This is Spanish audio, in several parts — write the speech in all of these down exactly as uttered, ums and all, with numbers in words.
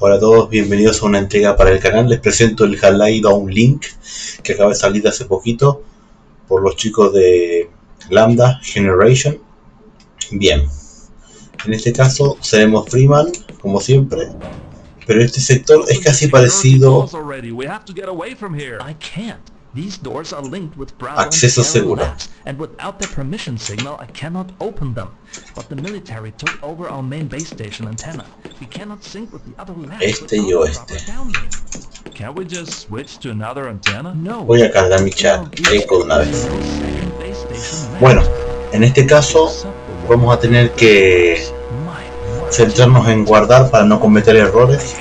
Hola a todos, bienvenidos a una entrega para el canal. Les presento el Half-Life Downlink que acaba de salir hace poquito por los chicos de Lambda Generation. Bien, en este caso seremos Freeman, como siempre, pero este sector es casi parecido These doors are linked with Bravo acceso and Sierra seguro. Labs, and without their permission signal, I cannot open them. But the military took over our main base station antenna. We cannot sync with the other labs. Este y oeste. Can't we just switch to another antenna? No. Voy a cargar mi chat eco de una vez. Bueno, en este caso vamos a tener que centrarnos en guardar para no cometer errores.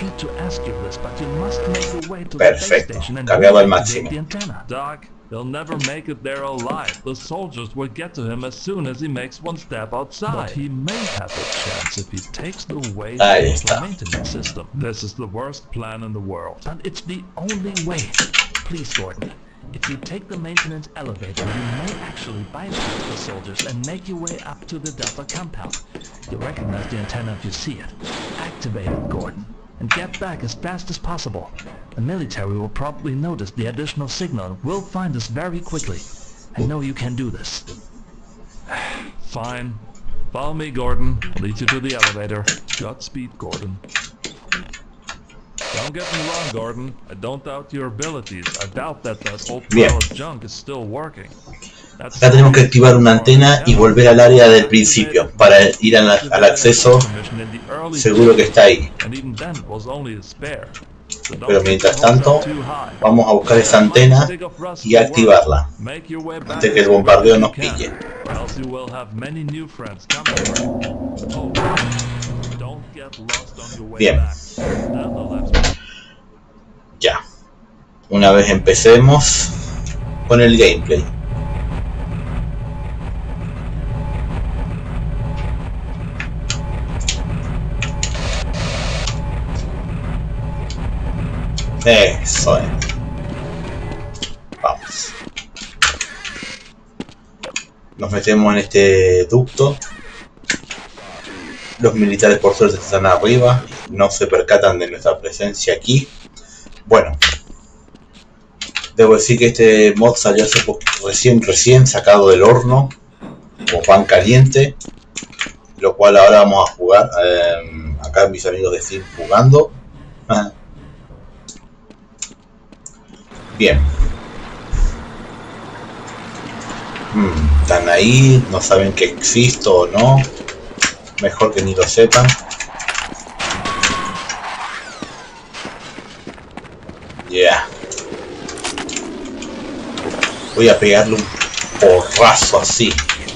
Perfecto, cargado al máximo. Doc, he'll never make it there alive. The soldiers will get to him as soon as he makes one step outside. But he may have a chance if he takes the way to the maintenance system. This is the worst plan in the world. But it's the only way. Please, Gordon. If you take the maintenance elevator, you may actually bypass the soldiers and make your way up to the Delta compound. You'll recognize the antenna if you see it. Activate it, Gordon, and get back as fast as possible. The military will probably notice the additional signal and will find us very quickly. I know you can do this. Fine. Follow me, Gordon. I'll lead you to the elevator. Godspeed, Gordon. Don't get me wrong, Gordon. I don't doubt your abilities. I doubt that that old pile of junk is still working. Acá tenemos que activar una antena y volver al área del principio para ir al, al acceso seguro que está ahí. Pero mientras tanto vamos a buscar esa antena y activarla antes que el bombardeo nos pille. Bien. Ya. Una vez empecemos con el gameplay. Eso es. Vamos. Nos metemos en este ducto. Los militares por suerte están arriba. No se percatan de nuestra presencia aquí. Bueno. Debo decir que este mod salió hace poco, recién, recién sacado del horno. Como pan caliente. Lo cual ahora vamos a jugar. Eh, acá mis amigos de Steam jugando. Bien. Hmm, están ahí, no saben que existo o no. Mejor que ni lo sepan. Ya. Yeah. Voy a pegarle un porrazo así.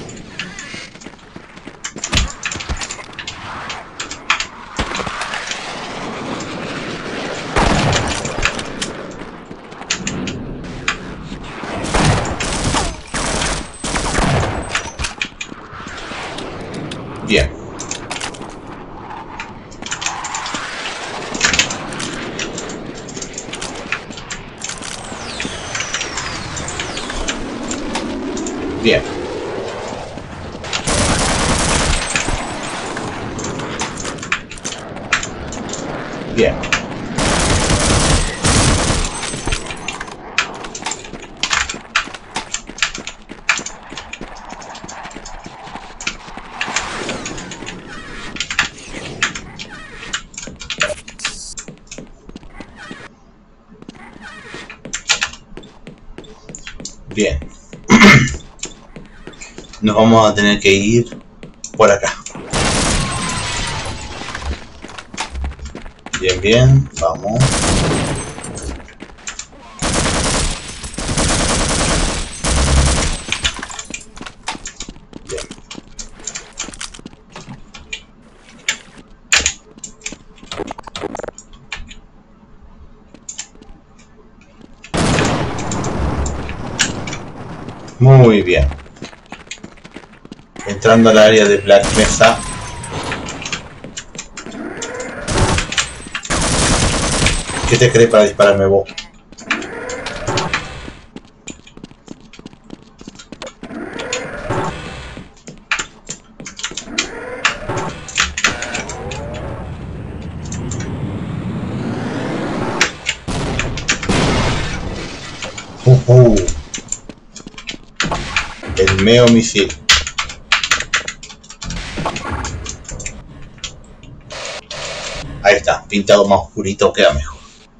Bien. Bien. Bien. Bien. Nos vamos a tener que ir por acá. Bien, bien, vamos. Bien. Muy bien. Entrando al área de Black Mesa. ¿Qué te crees para dispararme vos? Uh, el meo misil. Ahí está, pintado más oscurito queda mejor.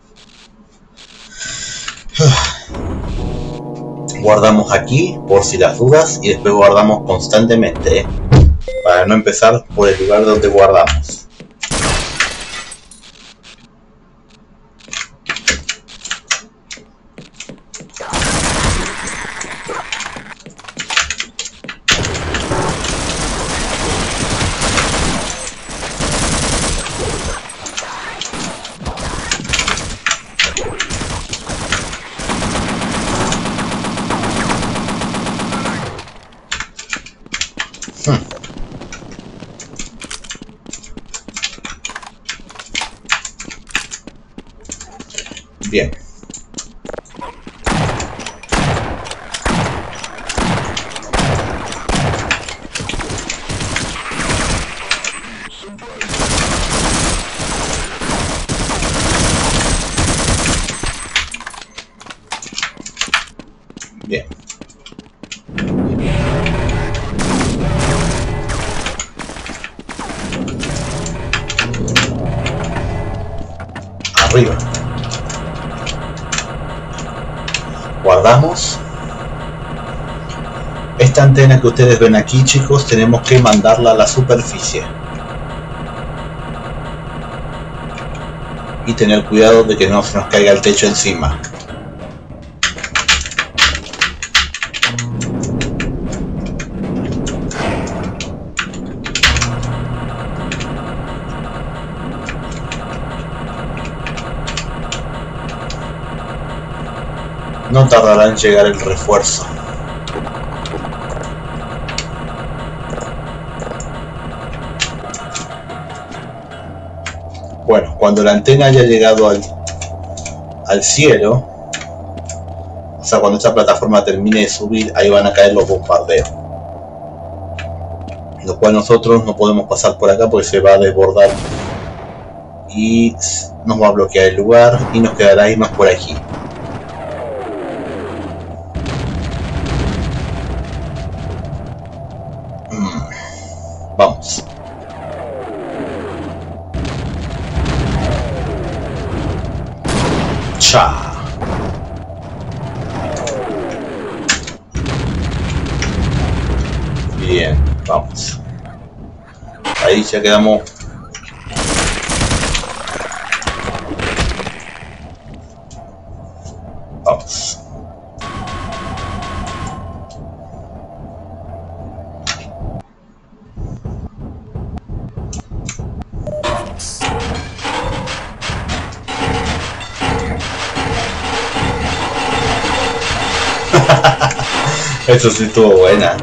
Guardamos aquí por si las dudas y después guardamos constantemente, ¿eh? Para no empezar por el lugar donde guardamos. Bien. Bien. Arriba. Guardamos. Esta antena que ustedes ven aquí, chicos, tenemos que mandarla a la superficie. Y tener cuidado de que no se nos caiga el techo encima. No tardará en llegar el refuerzo. Bueno, cuando la antena haya llegado al, al cielo, o sea, cuando esta plataforma termine de subir, ahí van a caer los bombardeos. Lo cual nosotros no podemos pasar por acá porque se va a desbordar y nos va a bloquear el lugar y nos quedará irnos por aquí. Vamos. Cha. Bien, vamos. Ahí ya quedamos. Vamos. Eso sí estuvo buena.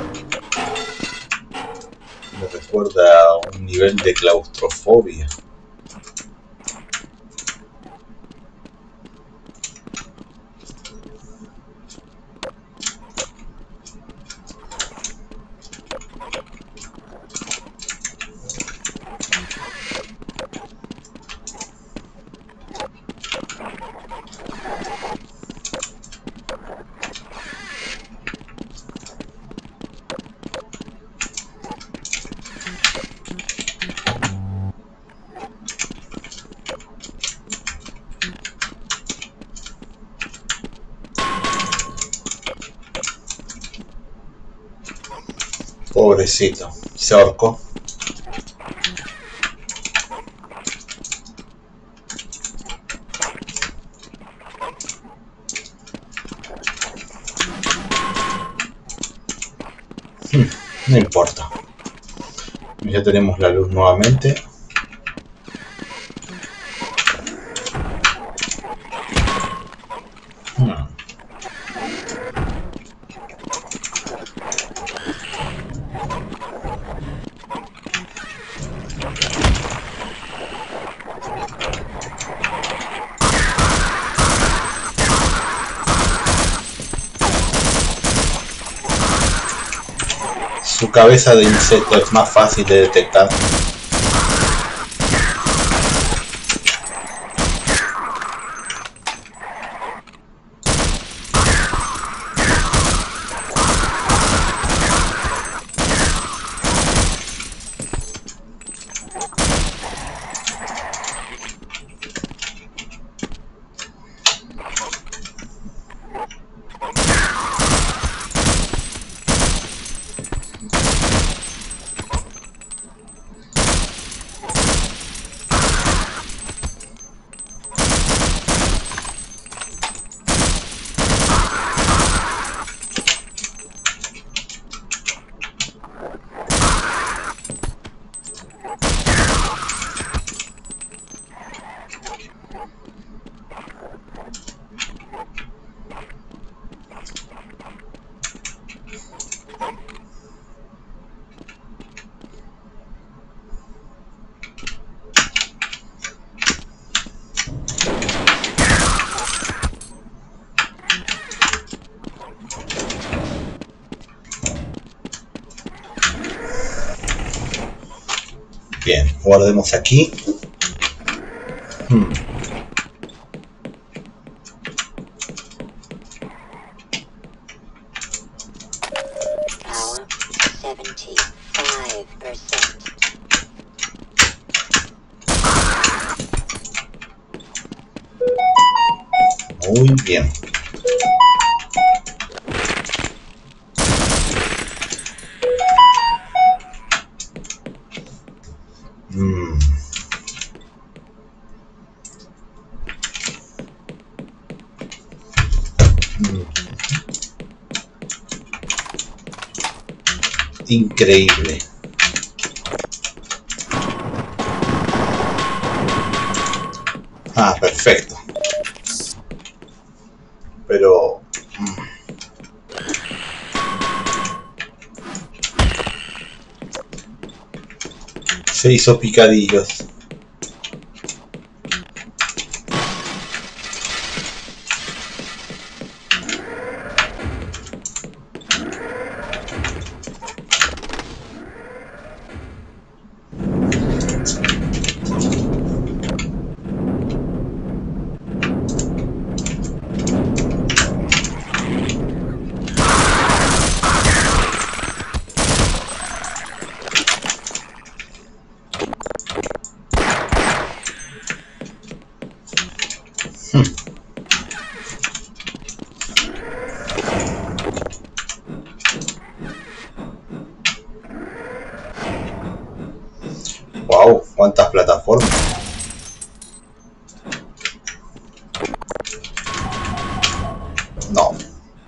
Me recuerda a un nivel de claustrofobia. Pobrecito, se ahorcó. Hmm, no importa. Ya tenemos la luz nuevamente. Hmm. Su cabeza de insecto es más fácil de detectar. Bien, guardemos aquí. Hmm. Muy bien. Mm. Mm. Increíble. Ah, perfecto. Pero mm. se hizo picadillos. Wow, cuántas plataformas. No.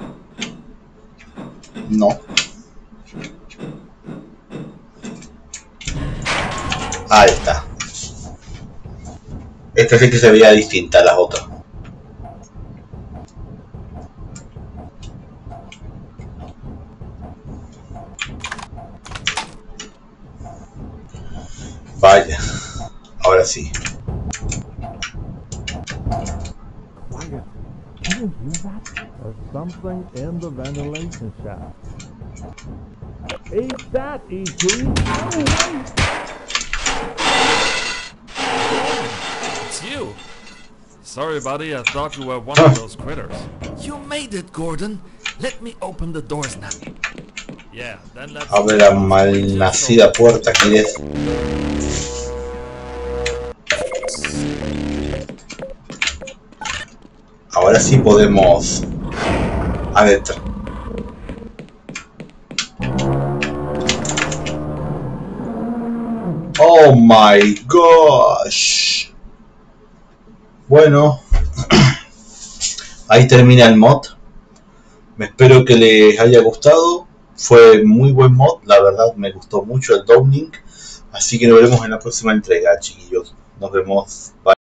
No. Ahí está. Esta sí que se veía distinta a las otras. Vaya. Ahora sí. There's something in the ventilation shaft. Eat that, E T! It's you! Sorry, buddy, I thought you were one of those critters. You made it, Gordon. Let me open the doors now. Yeah, then let's... Abre la malnacida puerta, ¿quieres? Ahora sí podemos adentrar. Oh my gosh. Bueno, ahí termina el mod. Me espero que les haya gustado. Fue muy buen mod, la verdad me gustó mucho el Downing. Así que nos veremos en la próxima entrega, chiquillos. Nos vemos. Bye.